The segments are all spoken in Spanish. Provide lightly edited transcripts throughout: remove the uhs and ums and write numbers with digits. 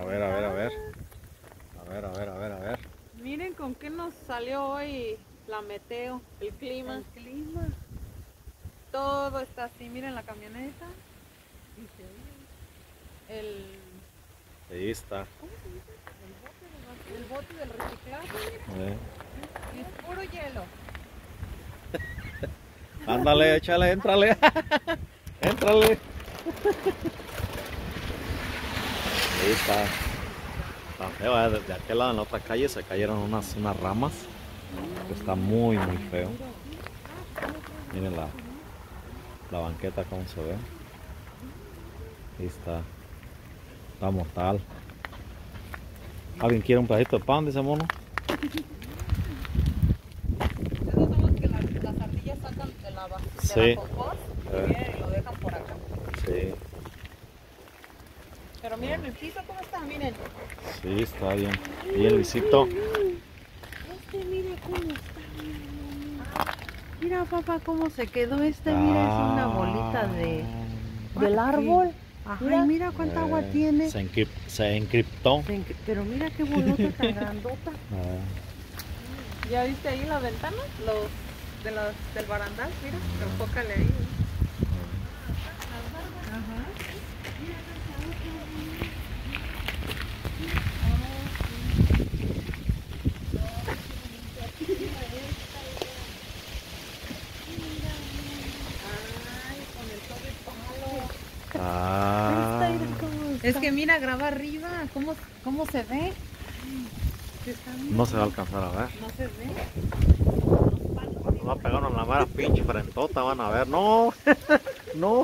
ver, a ver, a ver. A ver, a ver, a ver, a ver. Miren con qué nos salió hoy la meteo, el clima. El clima. Todo está así, miren la camioneta. El, Ahí está. ¿cómo se dice? El bote del reciclaje. Y es puro hielo. Ándale, échale, éntrale. Éntrale. Ahí está. Está feo, de aquel lado en la otra calle se cayeron unas ramas. Está muy feo. Miren la banqueta como se ve. Ahí está. Está mortal. ¿Alguien quiere un pedacito de pan, dice mono? Esos son los que las ardillas sacan de la Sí. compost y vienen y lo dejan por acá. Sí. Pero miren el piso cómo está, miren. Sí, está bien. Bien lisito. Mira cómo está, mira papá cómo se quedó mira, es una bolita del árbol. Ajá, mira cuánta agua tiene. Se encriptó. Pero mira qué bolota tan grandota. ¿Ya viste ahí las ventanas? Del barandal, mira, enfócale ahí. Ah, Es que mira, graba arriba, ¿cómo se ve? no se va a alcanzar a ver. No se ve. Nos va a pegar una mera pinche frentota, van a ver. No, no.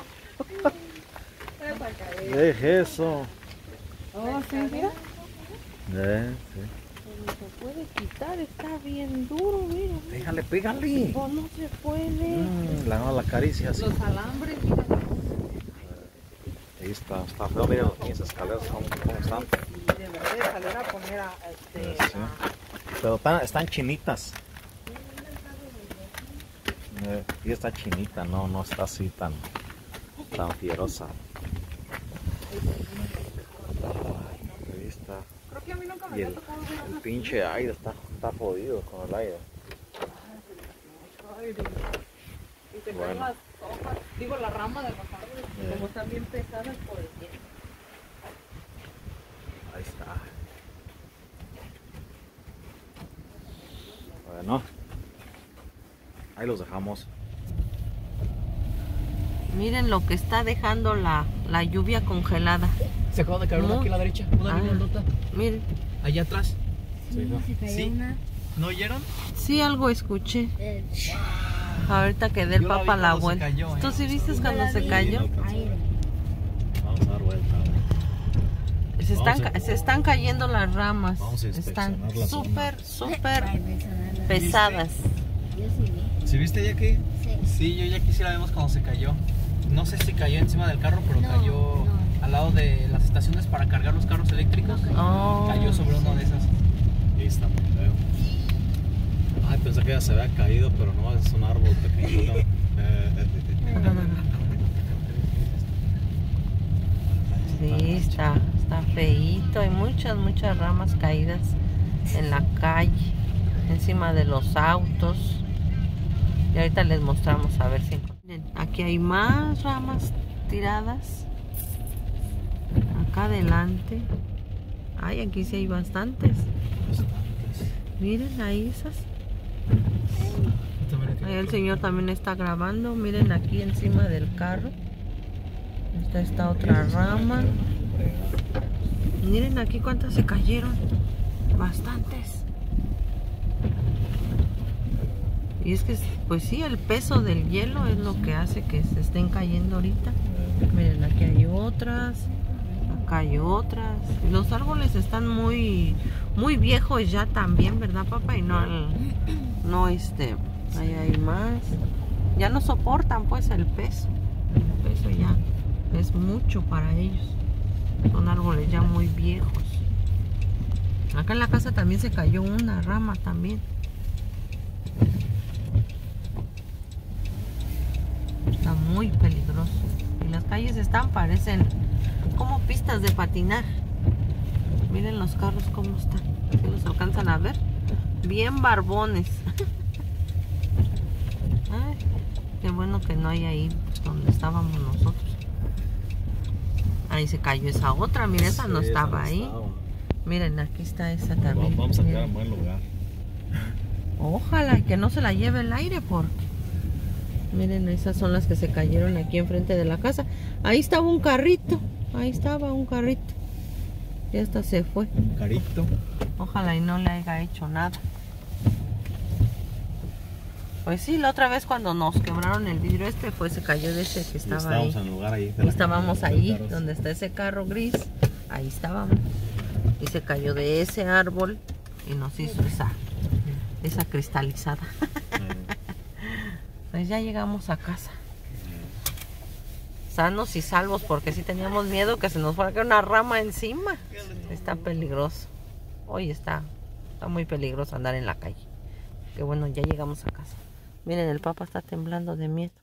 Deje eso. Oh, sí, mira. Sí. Se puede quitar, está bien duro, mira. Pégale, pégale. Oh, no se puede. La caricia así. Los alambres, mira. Ahí está feo, miren mis escaleras cómo están. Debería de salir a poner a Sí. Pero están chinitas. Y está chinita, no está así tan fierosa. Ahí está. Creo que a mí nunca me Y había tocado ver el pinche aire está jodido con el aire. y se Bueno. caen las hojas, digo la rama de los árboles, como están bien pesadas por el viento. Ahí está. Bueno, ahí los dejamos. Miren lo que está dejando la lluvia congelada. Se acaba de caer una aquí a la derecha, una grandota. Miren. Allá atrás. Sí. ¿No oyeron? Sí, algo escuché. Ahorita que dé el Yo la vi papá la cuando se vuelta. cayó, ¿Tú sí viste cuando se cayó? Vamos a dar vuelta. Se están cayendo las ramas. Vamos a Están inspeccionar la súper pesadas. ¿Sí viste, Jackie? Sí, yo ya aquí sí la vimos cuando se cayó. No sé si cayó encima del carro, pero cayó al lado de las estaciones para cargar los carros eléctricos. Oh. Cayó sobre una de esas. Ahí está muy feo. Ay, pensé que ya se había caído, pero no, es un árbol pequeñito. Sí, está feíto. Hay muchas ramas caídas en la calle, encima de los autos. Y ahorita les mostramos a ver si encuentran. Aquí hay más ramas tiradas. Acá adelante. Ay, aquí sí hay bastantes. Miren ahí esas. Ahí el señor también está grabando. Miren aquí encima del carro. Esta está otra rama. Miren aquí cuántas se cayeron. Bastantes. Y es que, pues sí, el peso del hielo es lo que hace que se estén cayendo ahorita. Miren, aquí hay otras. Acá hay otras. Y los árboles están muy viejos ya también, ¿verdad, papá? Y no, ahí hay más. Ya no soportan, pues, el peso. El peso ya es mucho para ellos. Son árboles ya muy viejos. Acá en la casa también se cayó una rama también. Está muy peligroso. Y las calles parecen como pistas de patinar. Miren los carros cómo están. ¿Sí los alcanzan a ver? Bien barbones. Ay, qué bueno que no hay ahí donde estábamos nosotros. Ahí se cayó esa otra. Miren, esa no estaba ahí. Miren, aquí está esa también. Vamos a quedar en buen lugar. Ojalá que no se la lleve el aire porque... Miren, esas son las que se cayeron aquí enfrente de la casa. Ahí estaba un carrito. Ahí estaba un carrito. Y hasta se fue. Un carrito. Ojalá y no le haya hecho nada. Pues sí, la otra vez cuando nos quebraron el vidrio se cayó de ese que estaba ahí. Estábamos en el lugar ahí. Y estábamos ahí, donde está ese carro gris. Ahí estábamos. Y se cayó de ese árbol y nos hizo esa cristalizada. Pues ya llegamos a casa. Sanos y salvos, porque sí teníamos miedo que se nos fuera a caer una rama encima. Está peligroso. Hoy está muy peligroso andar en la calle. Que bueno, ya llegamos a casa. Miren, el papá está temblando de miedo.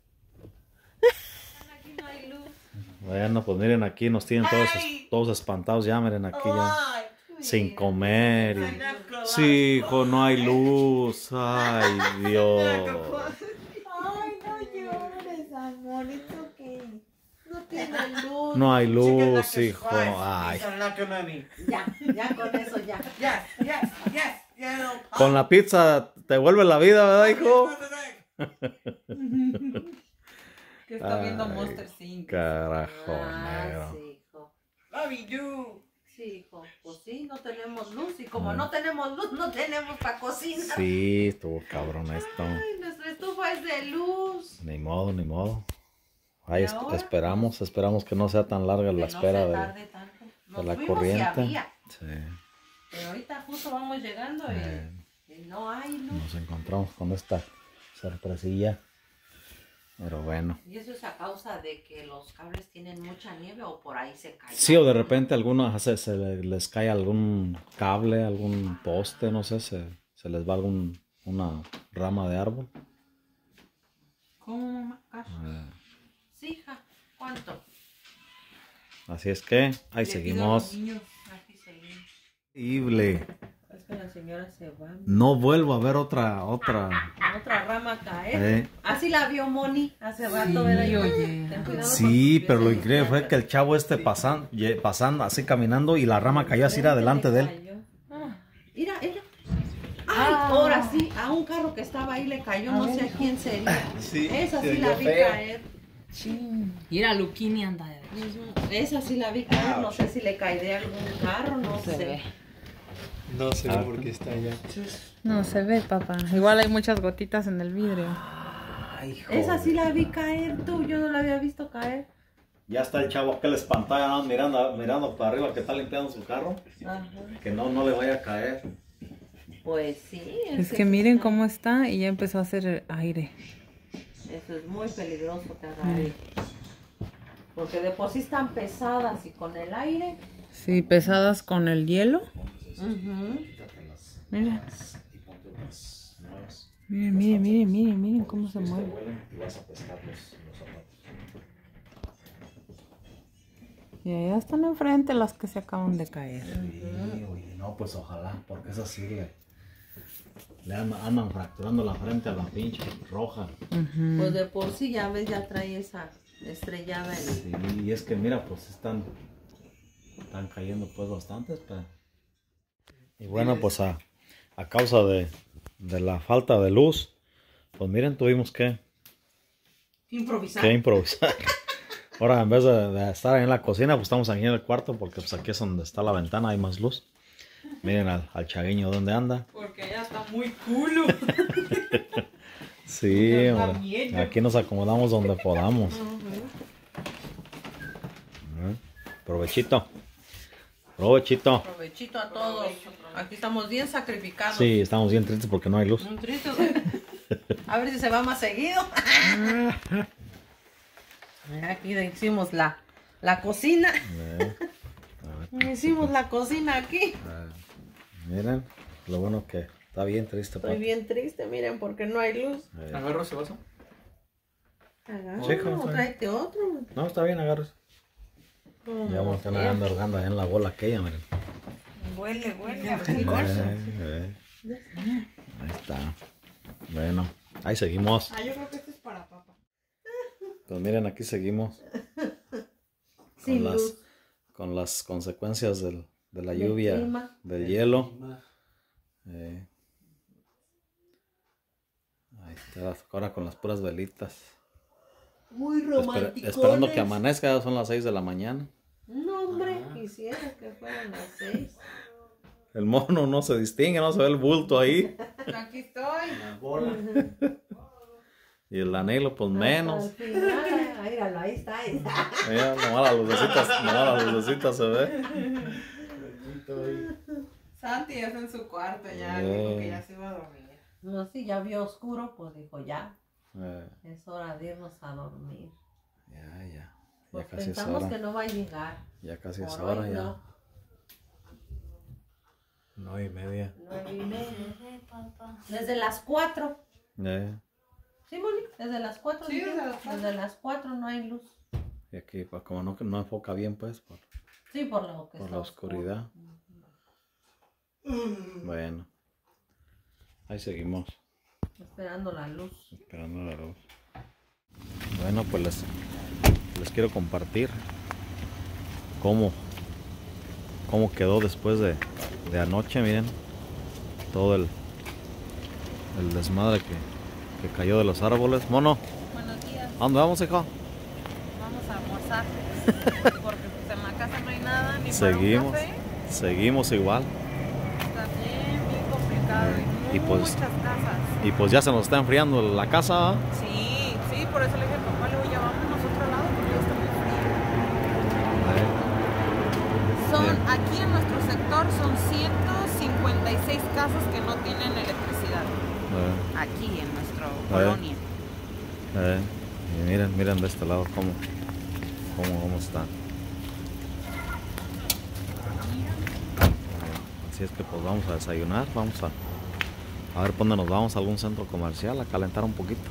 Bueno, pues miren, aquí nos tienen todos espantados ya, miren aquí ya. Sin comer. Sí, hijo, no hay luz. Ay, Dios. Ay, no llores, amor. ¿Esto qué? No tiene luz. No hay luz, hijo. Ay. Ya con eso ya. Con la pizza te vuelve la vida, ¿verdad, hijo? Que está viendo Monster Inc. Carajo, negro. Sí, hijo. Sí, hijo. Pues sí, no tenemos luz. Y como no tenemos luz, no tenemos para cocinar. Sí, estuvo cabrón esto. Ay, nuestra estufa es de luz. Ni modo, ni modo. Ahí ¿Y ahora? esperamos que no sea tan larga la espera de la corriente. Sí. Pero ahorita justo vamos llegando y no hay luz. Nos encontramos con esta sorpresilla. Pero bueno. ¿Y eso es a causa de que los cables tienen mucha nieve o por ahí se caen? Sí, o de repente algunos se les cae algún cable, algún poste, no sé, se les va una rama de árbol. ¿Cómo, mamá? Sí, hija. ¿Cuánto? Así es que ahí seguimos. Aquí seguimos. Increíble. Es que la señora se va. No vuelvo a ver otra. Otra rama caer. Así la vio Moni hace rato, ¿verdad? Ten cuidado Sí, con pero lo tus pies, increíble fue que el chavo pasando, así caminando y la rama cayó así delante de él. Mira. Ay, ahora sí, a un carro que estaba ahí le cayó, no sé a quién sería. Sí, esa sí la vi caer. Y era Luquini anda. Esa sí la vi caer, no sé si le caería algún carro, no sé. No sé por qué está allá. No se ve, papá. Igual hay muchas gotitas en el vidrio. Ay, Esa sí la vi caer, tú, yo no la había visto caer. Ya está el chavo aquel espantado mirando para arriba que está limpiando su carro. Ajá. Que no le vaya a caer. Pues sí. Es que miren cómo está y ya empezó a hacer aire. Eso es muy peligroso que haga aire. Porque de por sí están pesadas y con el aire. Sí, pesadas con el hielo. Mira. Miren cómo se mueve. Y allá están enfrente las que se acaban de caer. Sí, oye, no, pues ojalá, porque esas sí le andan fracturando la frente a la pinche roja. Pues de por sí ya ves, ya trae esa estrellada en... Sí, y es que mira, pues están cayendo pues bastantes, pero... Y bueno, pues a causa de la falta de luz, pues miren, tuvimos que improvisar. Ahora, en vez de estar ahí en la cocina, pues estamos aquí en el cuarto, porque pues aquí es donde está la ventana, hay más luz. Miren al chagueño dónde anda. Porque allá está muy culo. Sí, hombre, aquí nos acomodamos donde podamos. Provechito. Provechito. Provechito a todos. Aquí estamos bien sacrificados. Sí, estamos bien tristes porque no hay luz. Muy tristes. A ver si se va más seguido. Aquí hicimos la cocina. Hicimos la cocina aquí. Miren, lo bueno que está bien triste. Estoy bien triste, miren, porque no hay luz. ¿Agarro ese vaso? Agarra, Sí, ¿cómo está? tráete otro. No, está bien, agarres. Ya vamos a estar ahorrando en la bola aquella, miren. huele Ahí está. Bueno, ahí seguimos. Yo creo que este es para papá. Pues miren, aquí seguimos. Sin luz. Con las consecuencias de la Del lluvia, clima. del hielo. Ahí está, ahora con las puras velitas. Muy romántico. Esperando que amanezca, ya son las 6 de la mañana. No, hombre, quisiera que fueran las 6. El mono no se distingue, no se ve el bulto ahí. Aquí estoy. La bola. Y el anhelo, pues menos. Al final, míralo, ahí está. Mira, nomás las lucecitas se ve. Santi ya está en su cuarto ya, dijo que ya se iba a dormir. No, si ya vio oscuro, pues dijo ya. Eh, Es hora de irnos a dormir. ya Pues casi es pensamos que hora. no va a llegar. Ya casi es Por hora, hoy ya. no. 9:30. 9:30. Desde las 4. ¿Sí, Mónica? Desde las 4. Sí, desde las 4. Desde las 4 no hay luz. Y aquí, pues como no enfoca bien, pues, Sí, por lo que por está la oscuridad. Bueno, ahí seguimos, esperando la luz. esperando la luz. Bueno, pues les quiero compartir cómo quedó después de anoche. Miren todo el desmadre que cayó de los árboles. Mono, Buenos días. ¿a dónde vamos, hijo? Vamos a almorzar. Porque pues en la casa no hay nada, ni Seguimos, para un café. seguimos igual. Está bien complicado. Y pues- muchas casas. Y pues ya se nos está enfriando la casa. Sí, por eso le dije al papá, luego ya vámonos a otro lado porque ya está muy frío. Son, aquí en nuestro sector son 156 casas que no tienen electricidad. Aquí en nuestra colonia. Y miren de este lado cómo está. Así es que pues vamos a desayunar, vamos a ver por dónde nos vamos, a algún centro comercial a calentar un poquito.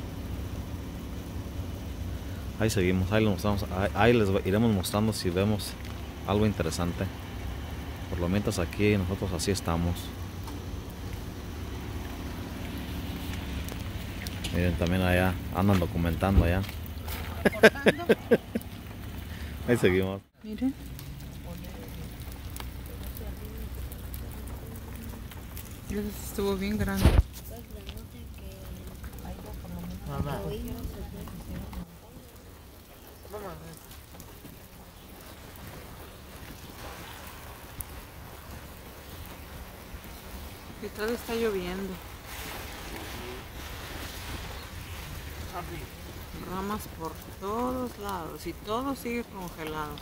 Ahí seguimos, ahí les iremos mostrando si vemos algo interesante. Por lo mientras aquí nosotros así estamos. Miren, también allá andan documentando allá. Ahí seguimos. Miren. Eso estuvo bien grande. Y todavía está lloviendo. Ramas por todos lados y todo sigue congelado.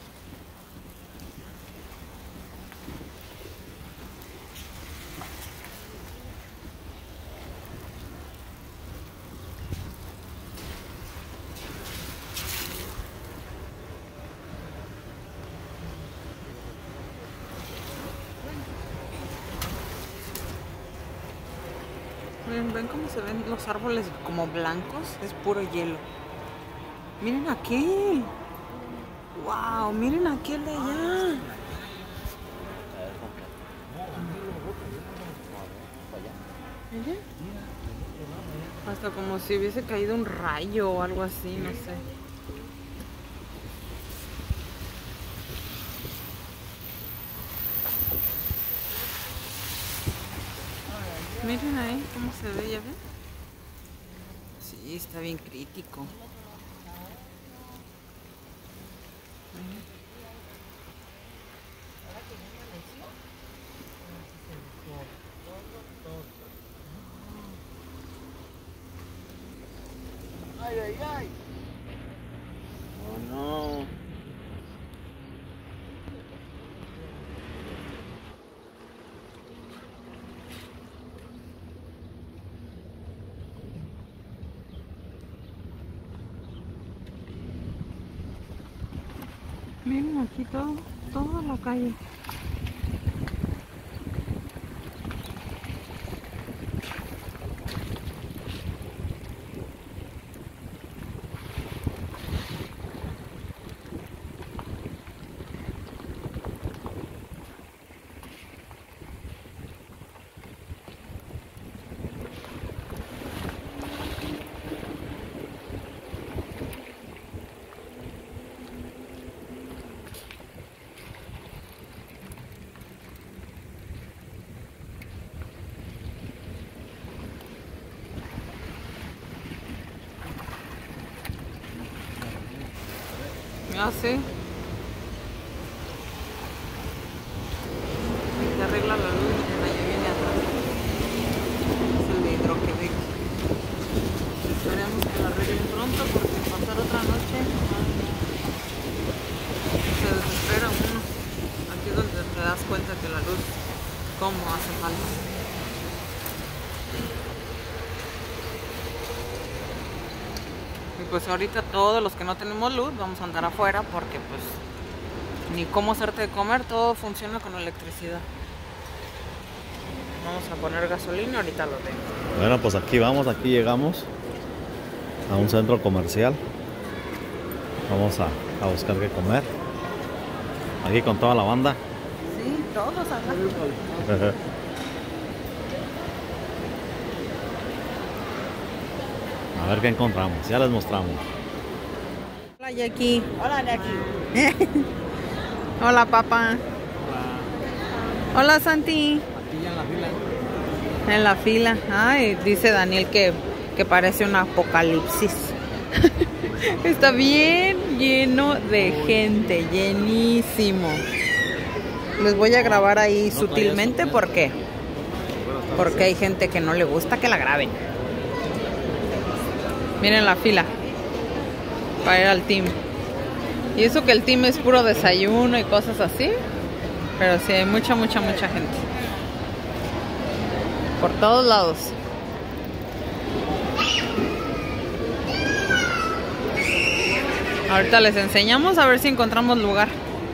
Ven cómo se ven los árboles como blancos, es puro hielo. Miren aquel. Wow, miren aquel de allá. Miren. Hasta como si hubiese caído un rayo o algo así, no sé. Miren ahí cómo se ve, ¿ya ven? Sí, está bien crítico. Ay. Oh no. Miren aquí toda la calle. Ya sé. Se arregla la luz, miren, allá viene atrás. Es el de Hidroquebec. Esperemos que la arreglen pronto porque pasar otra noche se desespera uno. Aquí es donde te das cuenta que la luz, cómo hace falta. Y pues ahorita todos los que no tenemos luz vamos a andar afuera porque pues ni cómo hacerte de comer, todo funciona con electricidad. Vamos a poner gasolina, ahorita lo tengo. Bueno, pues aquí vamos, aquí llegamos a un centro comercial. Vamos a buscar qué comer. Aquí con toda la banda. Sí, todos acá. A ver qué encontramos, ya les mostramos. Hola Jackie. Hola Jackie. Hola papá. Hola Santi. Aquí ya en la fila. En la fila. Ay, dice Daniel que parece un apocalipsis. Está bien lleno de gente, llenísimo. Les voy a grabar ahí sutilmente porque hay gente que no le gusta que la graben. Miren la fila para ir al team. Y eso que el team es puro desayuno y cosas así. Pero sí hay mucha gente. Por todos lados. Ahorita les enseñamos a ver si encontramos lugar.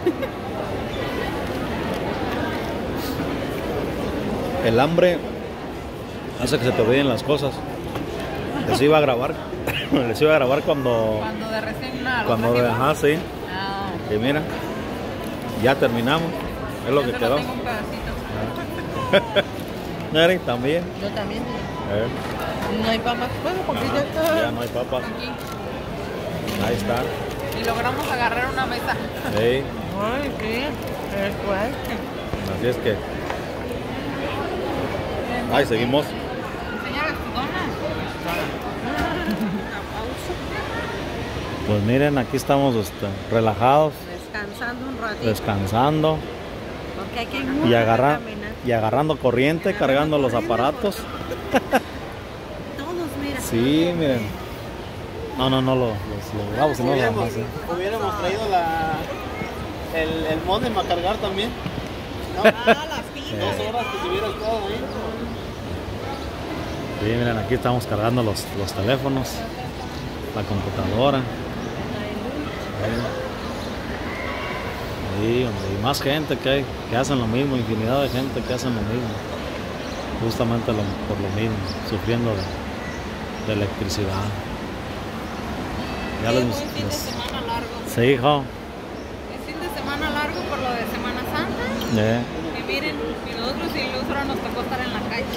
El hambre hace que se te olviden las cosas. Les iba a grabar. Les iba a grabar cuando de recién nada. ajá, sí. Y mira, ya terminamos. Es lo que quedó. Tengo un pedacito. Mary, también. Yo también. No hay papas. Bueno, porque Ya no hay papas. aquí. Ahí está. Y logramos agarrar una mesa. Sí. Ay, qué fuerte. Así es que. Ahí seguimos. Enseñar tu dona. Pues miren, aquí estamos relajados, Descansando un ratito. descansando Porque aquí hay mucho que caminar. y agarrando corriente, cargando los aparatos. Todos, mira. Sí, miren. No, los grabo, si no lo Hubiéramos traído el modem a cargar también. ¿No? Las pilas. 2 horas que tuvieras todo ahí. Sí, miren, aquí estamos cargando los teléfonos, la computadora. Sí, hombre, y más gente que hacen lo mismo, infinidad de gente que hacen lo mismo. Justamente por lo mismo, sufriendo de electricidad. Ya Sí, buen fin de semana largo. Sí, hijo. Es fin de semana largo por lo de Semana Santa. Y miren, y nosotros sin luz ahora nos tocó estar en la calle.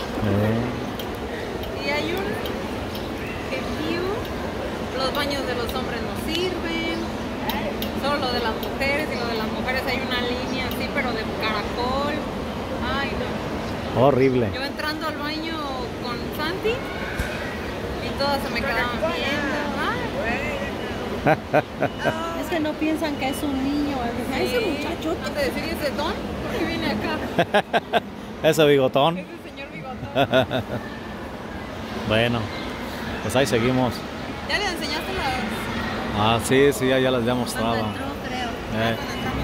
Y hay un view. Los baños de los hombres no sirven. Solo lo de las mujeres, y lo de las mujeres hay una línea así, pero de caracol. Ay, no. Horrible. Yo entrando al baño con Santi y todas se me quedaban viendo. Es que no piensan que es un niño. Sí. Ese muchacho. Antes de decir ese don, ¿por qué viene acá? Ese bigotón. Ese señor bigotón. Bueno, pues ahí seguimos. ¿Ya le enseñaste las...? Ah, sí, ya les había Cuando mostrado. entró, creo. Eh, Cuando entramos.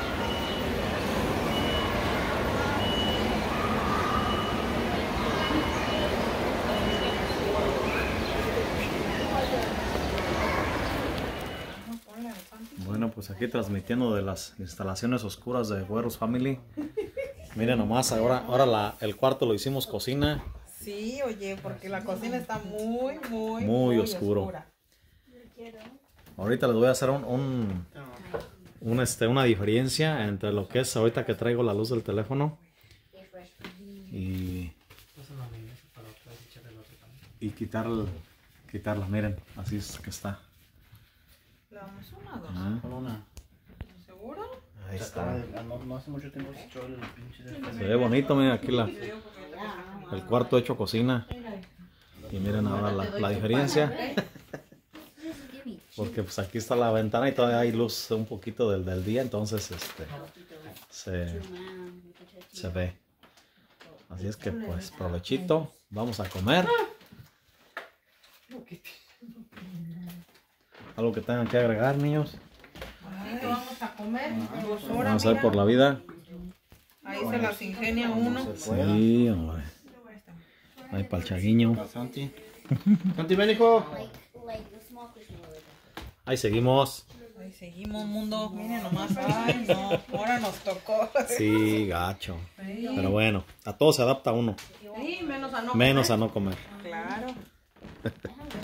Bueno, pues aquí transmitiendo de las instalaciones oscuras de Güeros Family. Miren nomás, ahora el cuarto lo hicimos cocina. Sí, oye, porque la cocina está Muy oscuro. oscura. Ahorita les voy a hacer una diferencia entre lo que es ahorita que traigo la luz del teléfono y quitarla. Miren, así es que está. ¿Le damos una o dos? Ah, Solo una. ¿Seguro? ahí está. No hace mucho tiempo se echó el pinche Se ve bonito, miren aquí el cuarto hecho cocina. Y miren ahora la diferencia. porque pues aquí está la ventana y todavía hay luz un poquito del día, entonces se ve. Así es que pues provechito, vamos a comer. ¿Algo que tengan que agregar, niños? Vamos a comer. Vamos a ver por la vida. Ahí se las ingenia uno. Sí, hombre. Ahí para el chaguiño. Santi, ven, hijo. Ahí seguimos. Ahí seguimos, mundo. Miren nomás. Ay, no. Ahora nos tocó. Sí, gacho. Pero bueno, a todo se adapta uno. Sí, menos a no Menos a no comer. Claro.